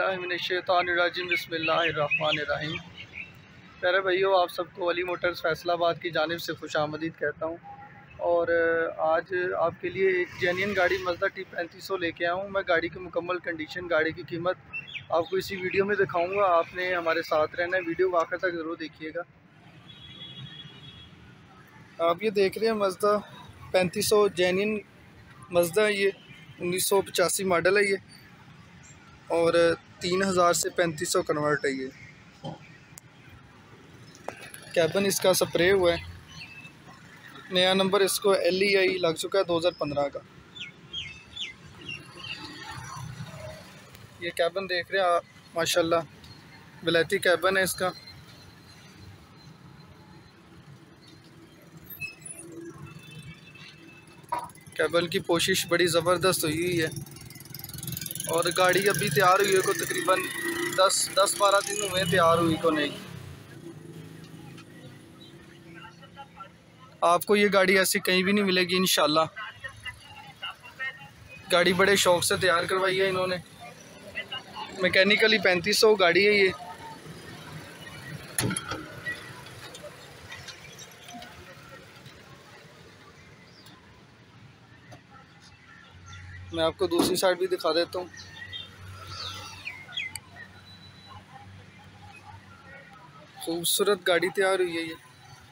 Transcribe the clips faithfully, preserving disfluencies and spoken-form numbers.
औज़ुबिल्लाहिमिनश्शैतानिर्रजीम बिस्मिल्लाहिर्रहमानिर्रहीम। प्यारे भाइयों, आप सबको अली मोटर्स फैसलाबाद की जानिब से खुशामदीद कहता हूँ। और आज आपके लिए एक जेन्युइन गाड़ी मज़दा टी पैंतीस सौ लेके आया हूँ। मैं गाड़ी की मुकम्मल कंडीशन, गाड़ी की कीमत आपको इसी वीडियो में दिखाऊँगा। आपने हमारे साथ रहना है, वीडियो को आखिर तक ज़रूर देखिएगा। आप ये देख रहे हैं मज़दा पैंतीस सौ जेन्युइन मज़दा, ये उन्नीस सौ पचासी मॉडल है ये, और तीन हज़ार से पैंतीस सौ कन्वर्ट है ये। कैबन इसका स्प्रे हुआ है, नया नंबर इसको एल ई आई लग चुका है दो हज़ार पंद्रह का। ये कैबन देख रहे हैं आप, माशाल्लाह विलायती कैबन है इसका। कैबन की पोशिश बड़ी ज़बरदस्त हुई हुई है, और गाड़ी अभी तैयार हुई है को तकरीबन दस दस बारह दिन हुए तैयार हुई को नहीं। आपको ये गाड़ी ऐसी कहीं भी नहीं मिलेगी इंशाल्लाह। गाड़ी बड़े शौक़ से तैयार करवाई है इन्होंने। मैकेनिकली पैंतीस सौ गाड़ी है ये। मैं आपको दूसरी साइड भी दिखा देता हूँ। खूबसूरत गाड़ी तैयार हुई है ये।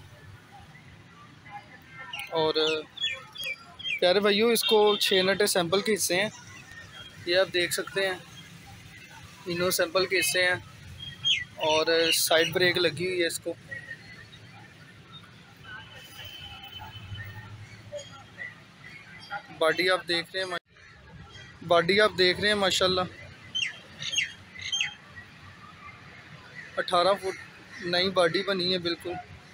और प्यारे भाइयों, इसको छः नटे सैंपल के हिस्से हैं, ये आप देख सकते हैं। इनो सैंपल के हिस्से हैं, और साइड ब्रेक लगी हुई है इसको। बॉडी आप देख रहे हैं, बॉडी आप देख रहे हैं माशाल्लाह अठारह फुट नई बॉडी बनी है बिल्कुल।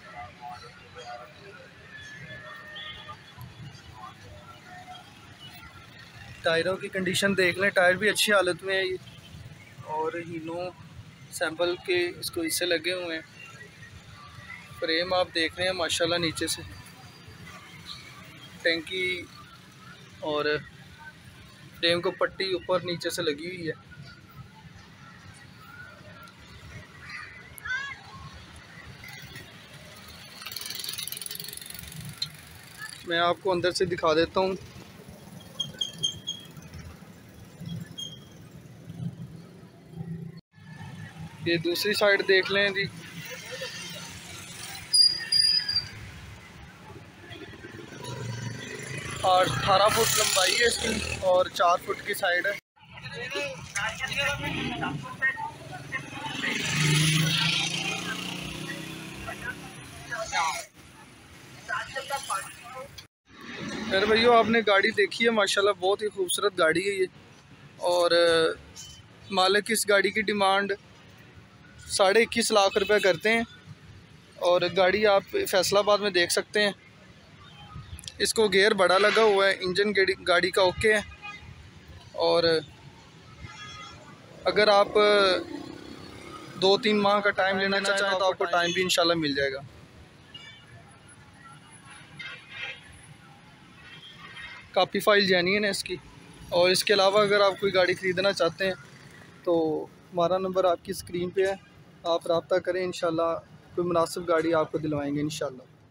टायरों की कंडीशन देख लें, टायर भी अच्छी हालत में है ये। और हीनो सैंपल के इसको हिस्से लगे हुए हैं। फ्रेम आप देख रहे हैं माशाल्लाह, नीचे से टैंकी और फ्रेम को पट्टी ऊपर नीचे से लगी हुई है। मैं आपको अंदर से दिखा देता हूँ। ये दूसरी साइड देख लें जी। और अठारह फुट लंबाई है इसकी, और चार फुट की साइड है। फिर भैया आपने गाड़ी देखी है माशाल्लाह, बहुत ही खूबसूरत गाड़ी है ये। और मालिक इस गाड़ी की डिमांड साढ़े इक्कीस लाख रुपए करते हैं। और गाड़ी आप फैसलाबाद में देख सकते हैं। इसको गियर बड़ा लगा हुआ है, इंजन गाड़ी का ओके है। और अगर आप दो तीन माह का टाइम लेना चाहें तो आपको टाइम भी इंशाल्लाह मिल जाएगा। काफ़ी फाइल जेन्युइन है इसकी। और इसके अलावा अगर आप कोई गाड़ी ख़रीदना चाहते हैं तो हमारा नंबर आपकी स्क्रीन पे है, आप रब्ता करें, इंशाल्लाह कोई मुनासिब गाड़ी आपको दिलवाएंगे इंशाल्लाह।